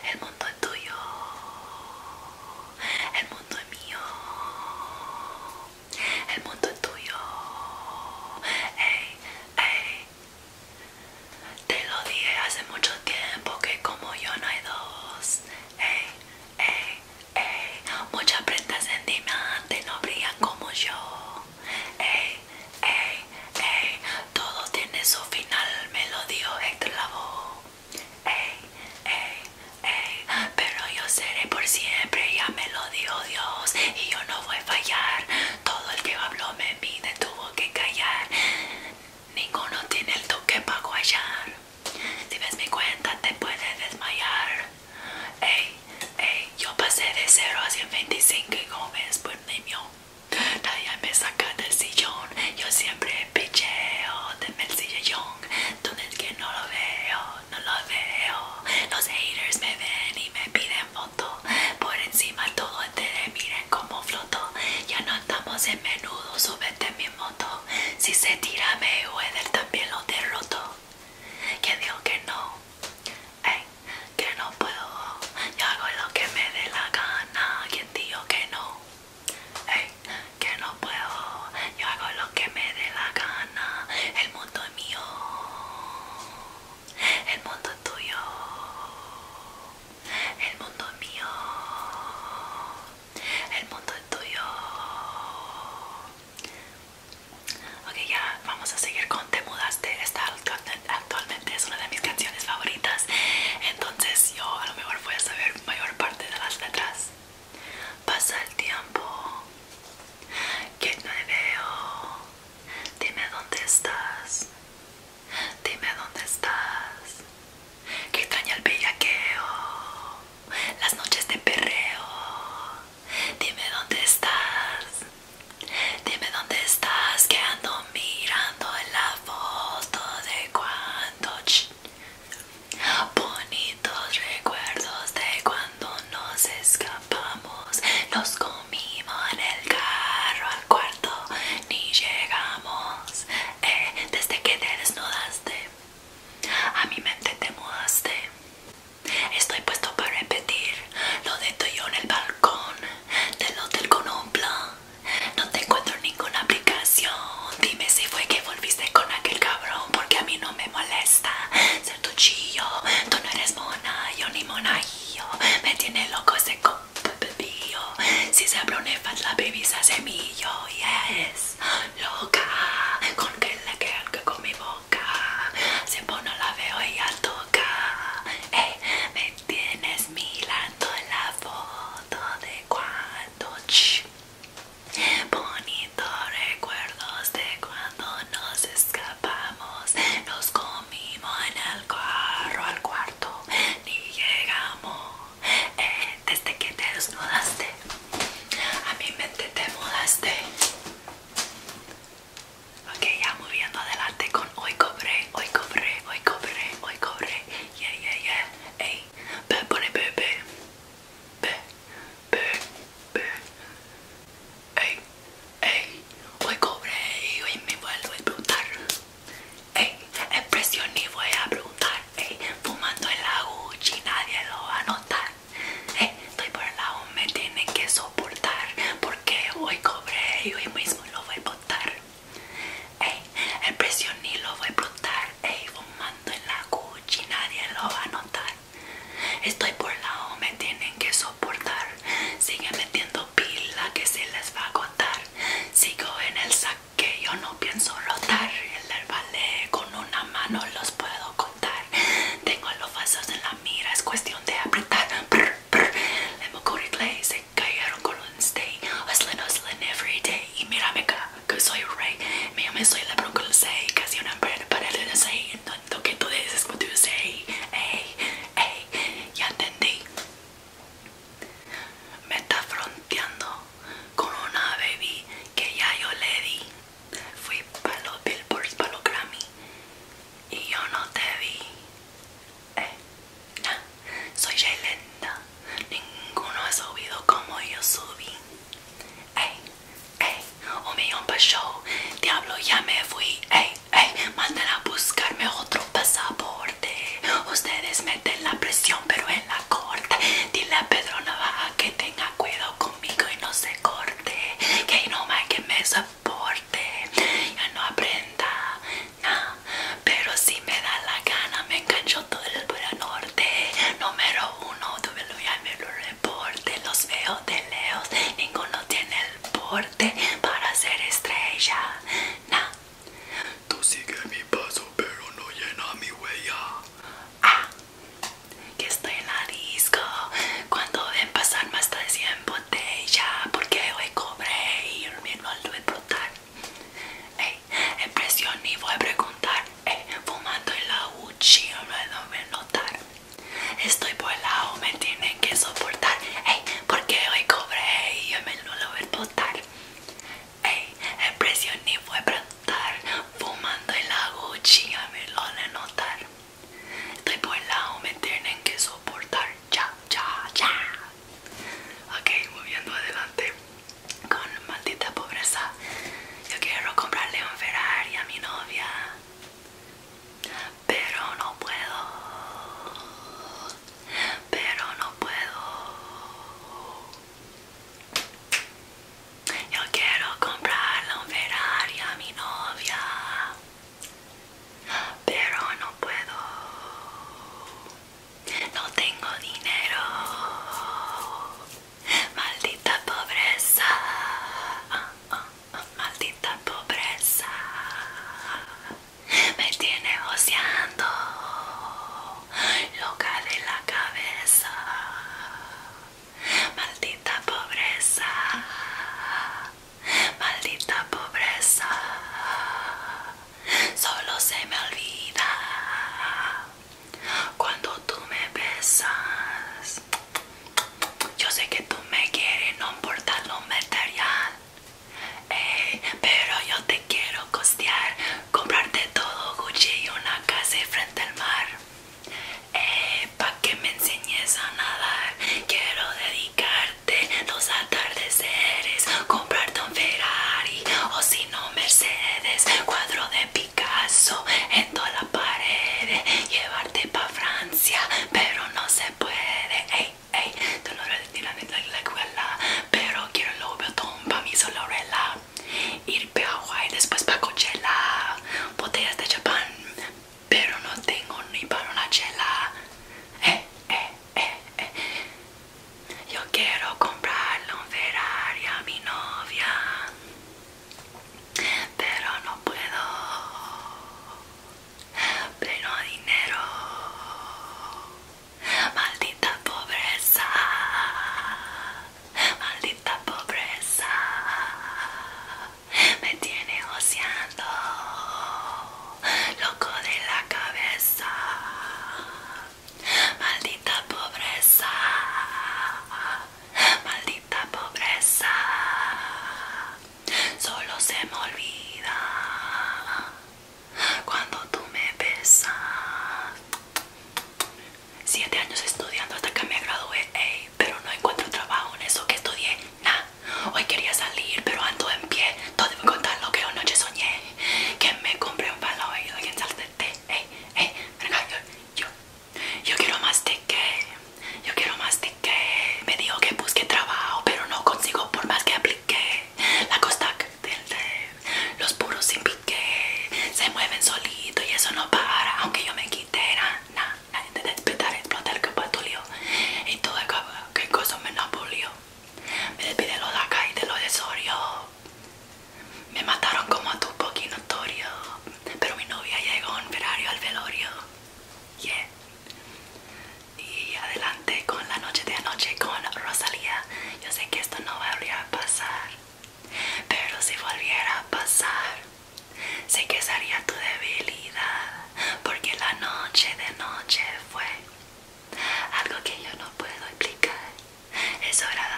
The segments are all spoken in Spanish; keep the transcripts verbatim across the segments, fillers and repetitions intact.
El mundo es tuyo. El mundo es mío. El mundo es tuyo. Ey, ey. Te lo dije hace mucho tiempo que como yo no hay dos. Ey, ey, ey. Muchas prendas en diamante no brillan como yo. Ey, ey, ey. Todo tiene su final, me lo dijo Héctor Lavoe. Ey, ey, ey. Pero yo seré por siempre, ya me lo dijo Dios. Y yo no voy a fallar. Todo el que habló me mide, tuvo que callar. Ninguno tiene el toque para guayar. Si ves mi cuenta te puedes desmayar. Ey, ey, yo pasé de cero a ciento veinticinco y como ves pues me mío. Nadie me saca del sillón. Yo siempre picheo, denme el sillón. Tú es que no lo veo, no lo veo. Los haters me ven y me piden foto. Por encima todo entero, miren cómo floto. Ya no andamos en menudo, súbete en mi moto. Si se tira Mayweather también lo derroto. ¿Quién dijo que no? Ey, que no puedo. Yo hago lo que me dé la gana. ¿Quién dijo que no? Ey, que no puedo. Yo hago lo que me dé la gana. El mundo es mío. El mundo es tuyo. El mundo es mío. El mundo es tuyo. Ok, ya vamos a seguir con Te Mudaste. Esta actualmente es una de mis canciones favoritas. Entonces yo a lo mejor voy a saber mayor parte de las letras. Pasa el tiempo que no te veo. Dime dónde estás. Dime dónde estás. Que extraña el bellaqueo. Las noches de perreo. Dime dónde estás. Dime dónde estás. Que ando mirando en la foto de cuando ch, bonitos recuerdos de cuando nos escapamos. Nos comimos en el carro al cuarto, ni llegamos. Eh, desde que te desnudaste, a mi mente te mudaste. Estoy puesto para repetir lo de tuyo en el balcón del hotel con un plan. No te encuentro en ninguna aplicación. Dime si fue que volviste con aquel cabrón, porque a mí no me molesta ser tu chillo. Tú no eres mona, yo ni monaguillo. Me tiene loco ese copillo. Si se abre un efat, la baby se hace millo. Yes, loca, con que le quedan con mi boca. Siempre no la veo y ya toca. Ey, me tienes mirando en la foto de cuando ch, bonitos recuerdos de cuando nos escapamos. Nos comimos en el carro al cuarto, ni llegamos. Eh, desde que te desnudaste, a mi mente te mudaste. Ok, ya moviendo adelante con hoy cobré, hoy cobré, hoy cobré, hoy cobré. Yeah, yeah, yeah. Ey, be, pone bebé. Be, be, be. Ey, ey, hoy cobré y hoy me vuelvo a explotar. Ey, el precio ni voy a preguntar. Ey, fumando en la Gucci nadie lo va a notar. Ey, estoy por el lado, me tienen que soportar. Porque hoy cobré y hoy mismo lo voy a botar. Ey, el precio ni lo voy a explotar. Ey, fumando en la Gucci nadie lo va a notar. Estoy por lado, me tienen que soportar. Sigue metiendo pila que se les va a agotar. Sigo en el saque, yo no pienso rotar. El del ballet con una mano los puedo contar. Tengo los vasos en la mira, es cuestión de apretar. Brr, brr. Lemo Cody Clay, se cayeron con un stay. Hustling, hustling every day. Y mírame acá, que soy rey. Mírame, soy la bronco, lo sé. Casi una mujer para el D C. Entiendo que tú dices what you say. Ey, ey, ya entendí.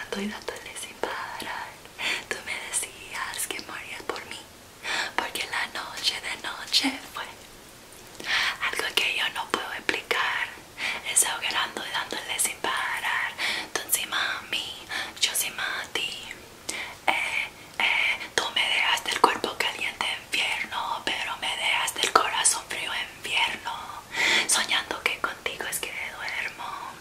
dando y dándole sin parar. Tú me decías que morías por mí, porque la noche de noche fue algo que yo no puedo explicar. Desahogarando y dándole sin parar. Tú encima a mí, yo encima a ti. Eh, eh, tú me dejaste el cuerpo caliente infierno, pero me dejaste el corazón frío invierno. Soñando que contigo es que duermo.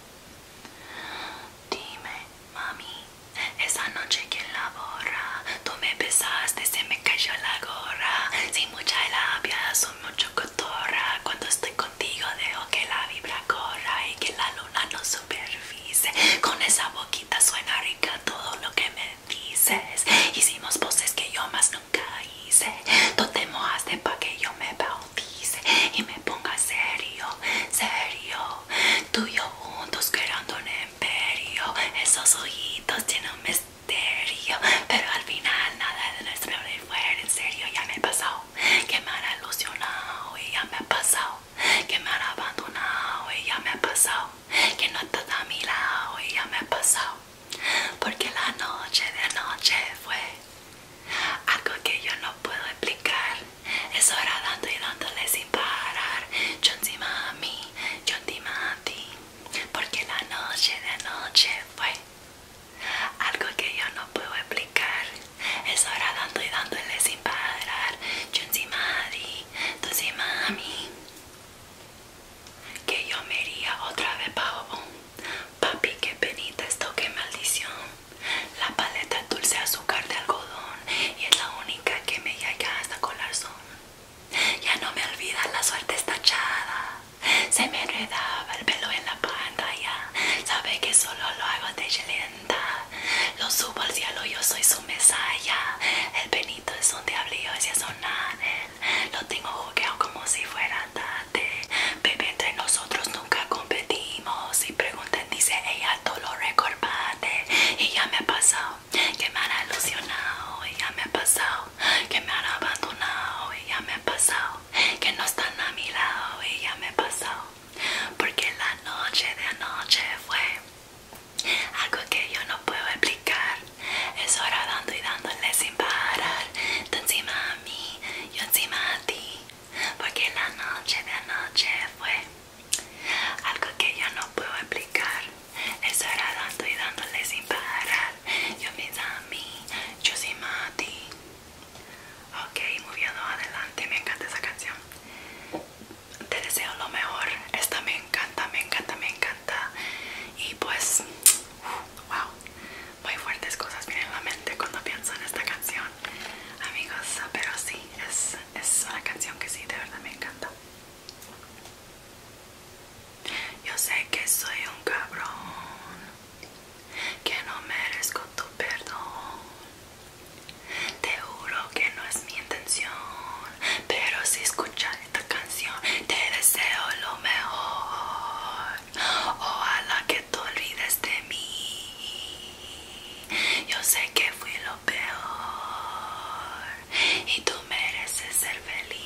Dime, mami, esa noche quién la borra. Tú me besaste, se me cayó la gorra. Sin mucha labia, soy mucho cotorra. Cuando estoy contigo dejo que la vibra corra y que la luna no supervise. Con esa boquita suena rica todo lo que me dices. Hicimos voces que yo más nunca hice. Tú te mojaste pa' que yo me bautice y me ponga serio, serio. Tú y yo juntos creando un imperio. Esos ojitos tienen un misterio, pero al final nada de nuestro amor fue en serio. Ya me ha pasado que me han ilusionado y ya me ha pasado que me han abandonado y ya me ha pasado que no estás a mi lado y ya me ha pasado, porque la noche de noche fue algo que yo no puedo explicar. Es hora dando y dándole sin parar. Yo encima a mí, yo encima a ti, porque la noche de noche fue algo que yo no puedo explicar. Es hora dando y dándole sin parar. Yo encima a ti, tú encima a mí, que yo me iría otra vez pa' Obón. Papi, qué penita esto, qué maldición. La paleta es dulce azúcar de algodón y es la única que me llega hasta corazón. Ya no me olvida, la suerte está echada. Se me enredaba el pelo en la pantalla. Sabe que solo lo hago de lenta. Lo subo al cielo, yo soy su mesaya. El Benito es un diablo y yo sí es un ángel. Lo tengo jugueado como si fuera tate. Bebé, entre nosotros nunca competimos. Si preguntan, dice ella, todo lo recordate. Y ya me ha pasado que me han ilusionado. Y ya me ha pasado que me han abandonado. Y ya me ha pasado que no están a mi lado. Y ya me ha pasado porque la noche de anoche fue algo que yo no puedo explicar. Es hora dando y dándole sin parar. Tú encima a mí, yo encima a ti, porque la noche de anoche fue algo que yo no puedo explicar. Es hora dando y dándole sin parar. Yo misma a mí, yo encima a ti. Ok, moviendo adelante, me encanta esa canción. Te deseo lo mejor. Esta me encanta, me encanta, me encanta. Y pues, wow, muy fuertes cosas vienen a la mente cuando pienso en esta canción, amigos. Pero sí, es, es una canción que sí, de verdad me encanta. Yo sé que soy un cabrón, que no merezco tu perdón. Te juro que no es mi intención, pero si escuchas esta canción te deseo lo mejor. Ojalá que te olvides de mí. Yo sé que fui lo peor y tú mereces ser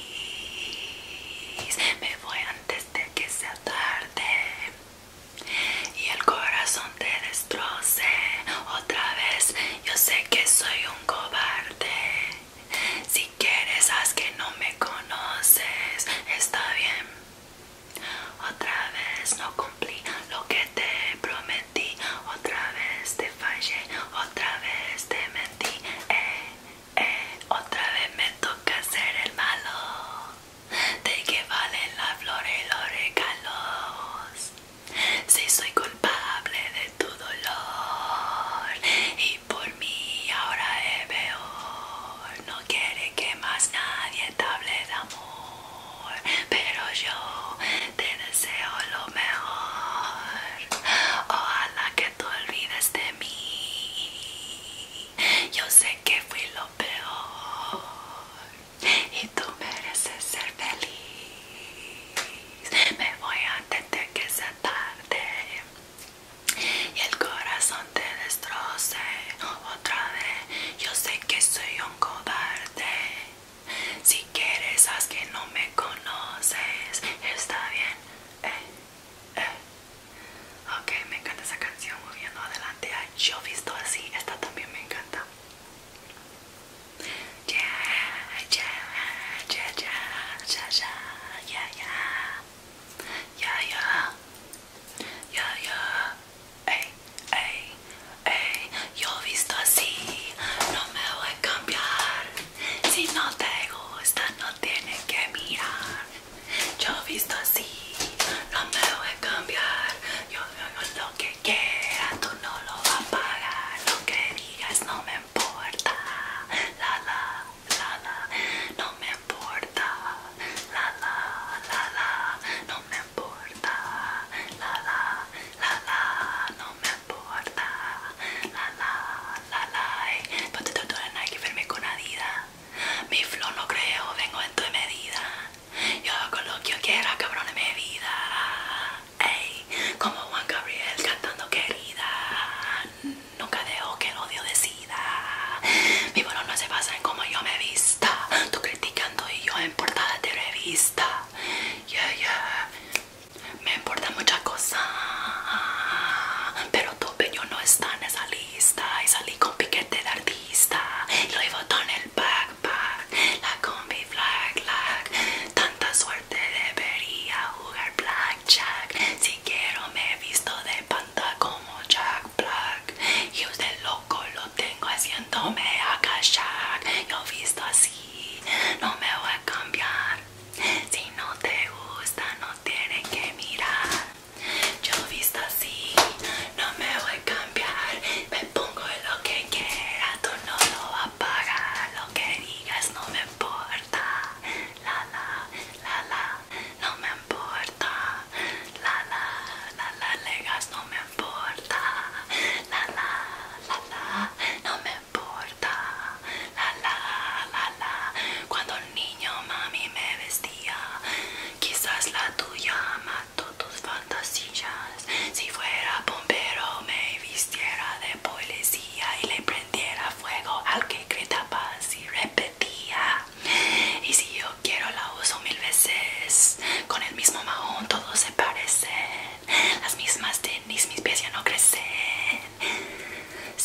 feliz. Me voy antes de que sea tarde y el corazón te destroce otra vez. Yo sé que soy un cobarde. Si quieres haz que no me conoces, está bien. Otra vez no cumplí lo que te prometí. Otra vez te fallé, otra vez te mentí. Eh, eh, otra vez me toca ser el malo. ¿De qué valen la flor y los regalos? Si soy culpable de tu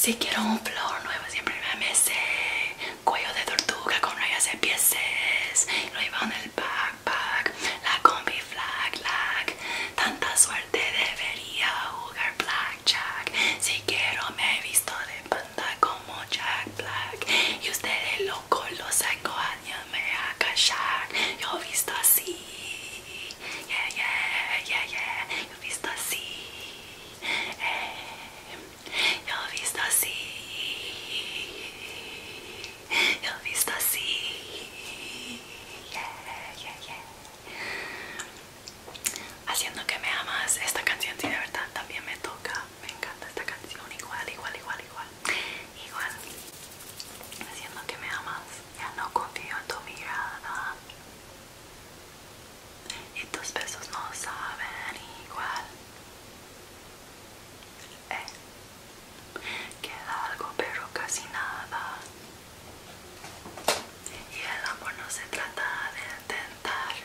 Si quiero un flow nuevo siempre me mesé. Cuello de tortuga con rayas de pieces. Lo iba en el backpack. La combi flag lag. Tanta suerte debería jugar blackjack. Si quiero me he visto de panda como Jack Black. Y ustedes locos los engañan a callar. Yo he visto así. Yeah, yeah, yeah, yeah. Yo he visto así. Eh, yo he visto así. Yo he visto así. Yeah, yeah, yeah. Haciendo que me amas. Esta canción sí de verdad también me toca. Me encanta esta canción. Igual, igual, igual, igual. Igual. Haciendo que me amas. Ya no confío en tu mirada. Y tus besos no saben igual. Eh. Queda algo pero casi nada. Y el amor no se trata de intentar.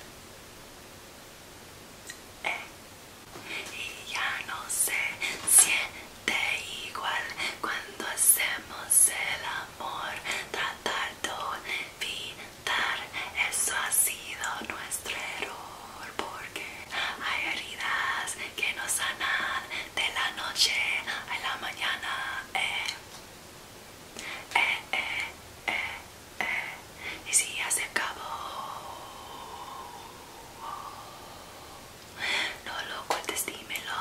Eh. Y ya no se siente igual cuando hacemos el amor. Tratar de evitar, eso ha sido nuestro error. Porque hay heridas que no sanan de la noche a la mañana. Eh. Eh, eh, eh, eh. Y si ya se acabó, no lo ocultes, dímelo.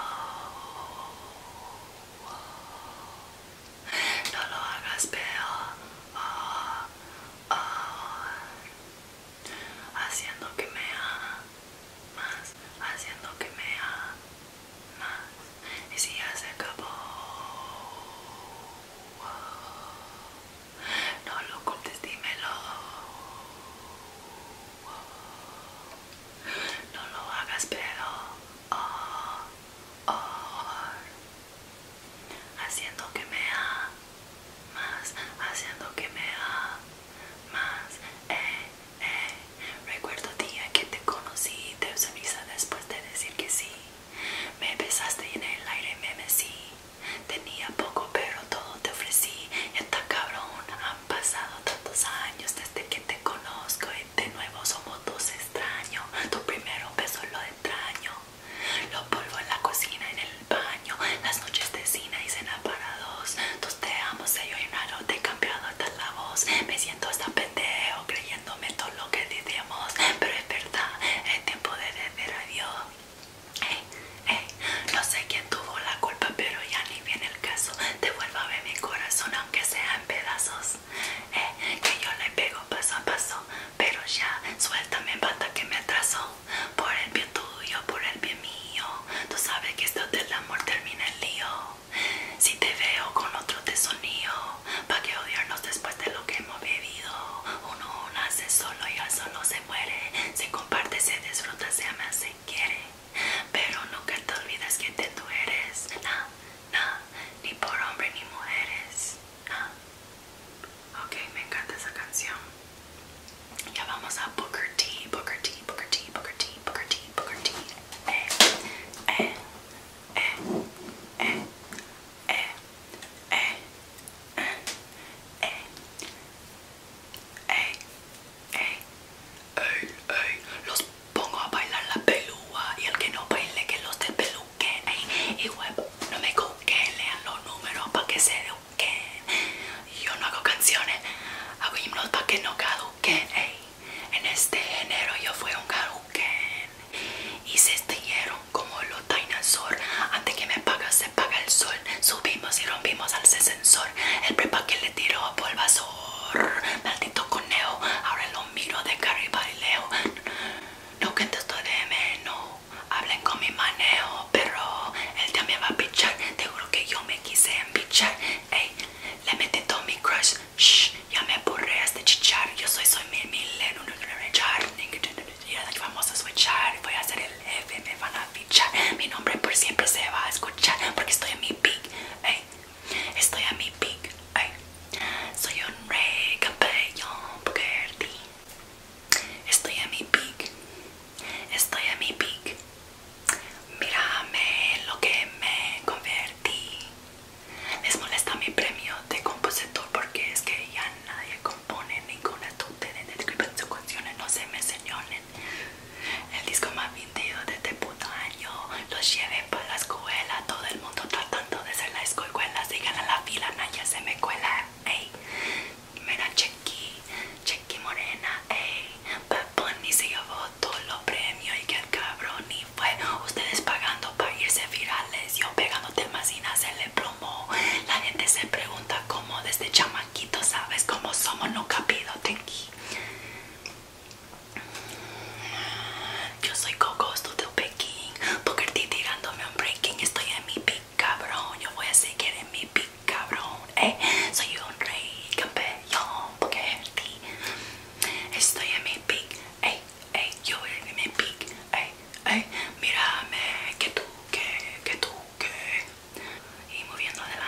No lo hagas peor. Oh, oh. Haciendo que me amas, haciendo que me amas. Y si ya se acabó, no lo ocultes, dímelo. No lo hagas peor. Oh, oh. Haciendo que me amas, haciendo que me amas. Eh, eh. Recuerdo el día que te conocí, te sonrisa después de decir que sí. Me besaste y en el aire me mecí. Tenía poco pero todo te ofrecí. Está cabrón, han pasado tantos años desde que te conozco y de nuevo somos dos extraños. Tu primero beso lo extraño. Lo polvo en la cocina, en el baño. Las noches de cine y cena para dos. se le plomo. La gente se pregunta cómo desde chamaquito, ¿sabes? Cómo somos, no capido, tenki. Yo soy Coco, estoy de Pekín. Booker T tirándome un breaking. Estoy en mi pick, cabrón. Yo voy a seguir en mi pick, cabrón. Eh, soy un rey, campeón. Booker T. Estoy en mi pick. Ey, ey, yo voy en mi pick. Ey, ey, mírame. Que tú, que, que tú, que. Y moviendo de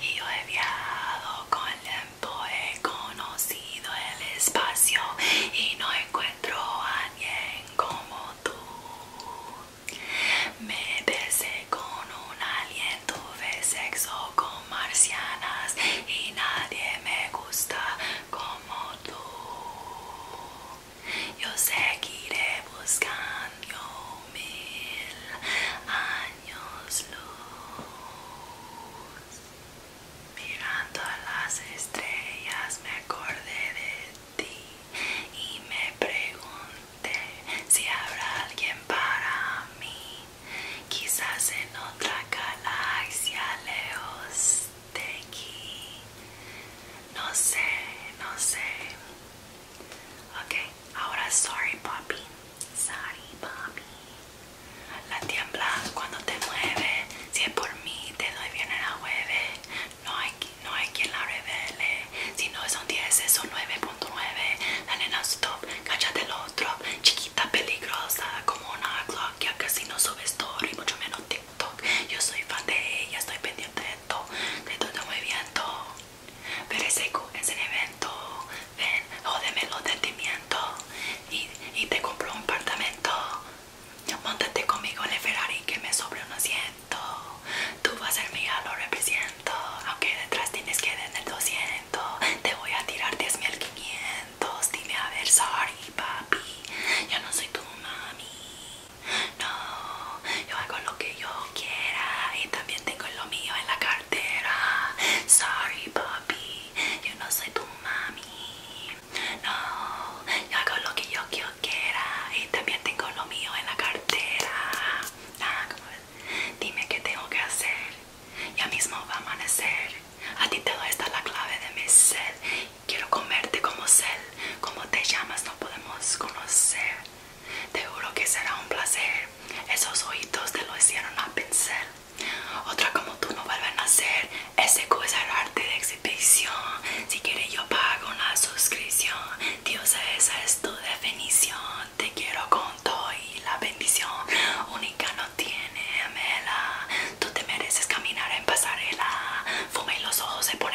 y yo he viajado con el tiempo, he conocido el espacio y no encuentro a alguien como tú. Me besé con un alien, tuve sexo con marcianas y nadie me gusta como tú. Yo seguiré buscando mil años luz. Mirando a las estrellas me acordé de ti y me pregunté si habrá alguien para mí, quizás en otra galaxia lejos de aquí. No sé, no sé. Ok, ahora sorry papi, sorry papi. La tiembla cuando te mueve, si es por mí te doy bien en la hueve. No hay, no hay quien la revele, si no son diez son nueve punto nueve. La nena stop, cállate el otro, chiquita peligrosa como una clock. Ya casi no sube story, mucho menos TikTok. Yo soy fan de ella, estoy pendiente de todo, de todo movimiento. Pero ese, ese evento, ven, jódeme los sentimientos y, y te compro un apartamento. Móntate conmigo en el Ferrari que me sobre un asiento. Tú vas a ser mía, lo represento. Aunque detrás tienes que dar el doscientos. Te voy a tirar diez mil quinientos. Dime a ver, sorry papi, yo no soy tu mami. No, yo hago lo que yo quiera y también tengo lo mío en la cartera. Sorry papi, yo no soy tu mami. No, yo hago lo que yo, yo quiera y también tengo lo mío en la cartera. Ah, ¿cómo ves? Dime qué tengo que hacer. Ya mismo va a amanecer. A ti te doy esta la clave de mi sed. Quiero comerte como cel. ¿Cómo te llamas? No podemos conocer. Te juro que será un placer. Esos ojitos te lo hicieron a pincel. Otra como tú no vuelve a nacer. Ese Q es el arte de exhibición. Si quieres yo pago una suscripción. Dios, esa es tu definición. Te quiero con todo y la bendición. Única no tiene mela. Tú te mereces caminar en pasarela. Fuma y los ojos se ponen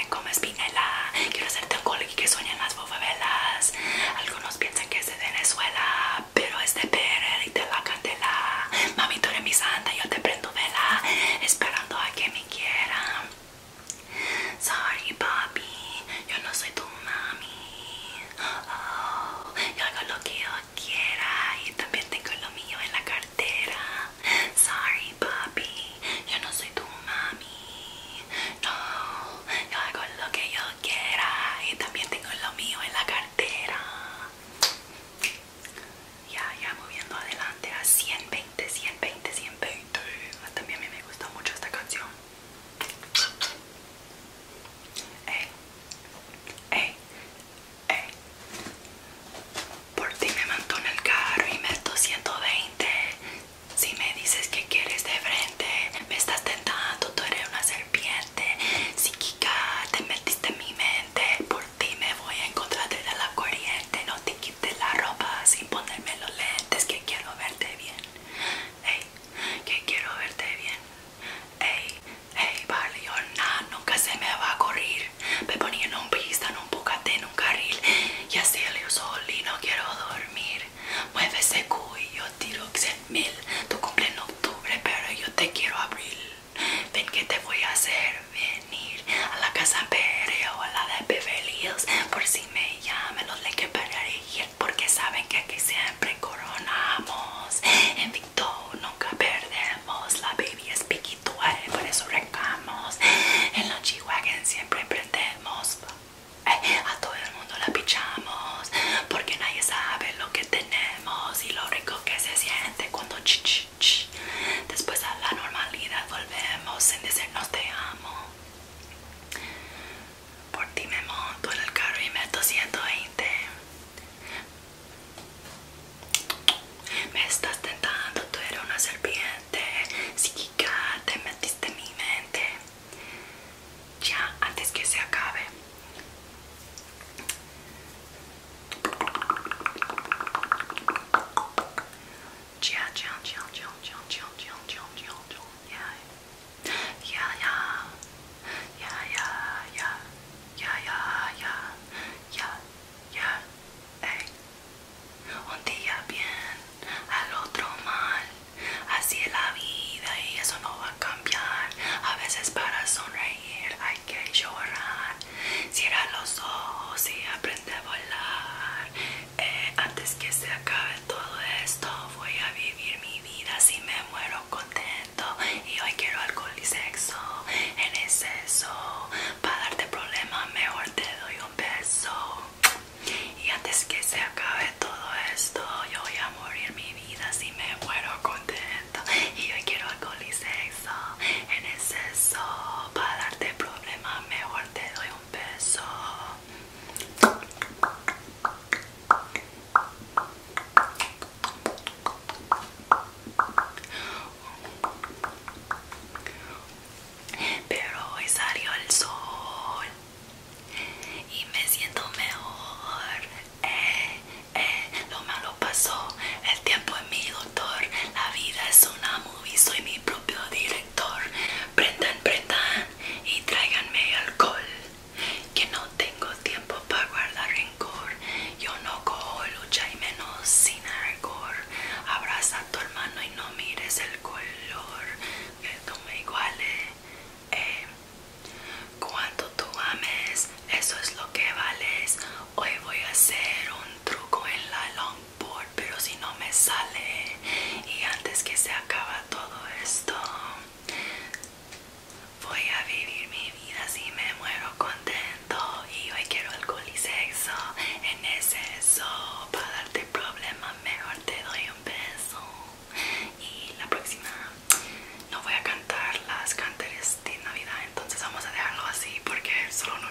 solo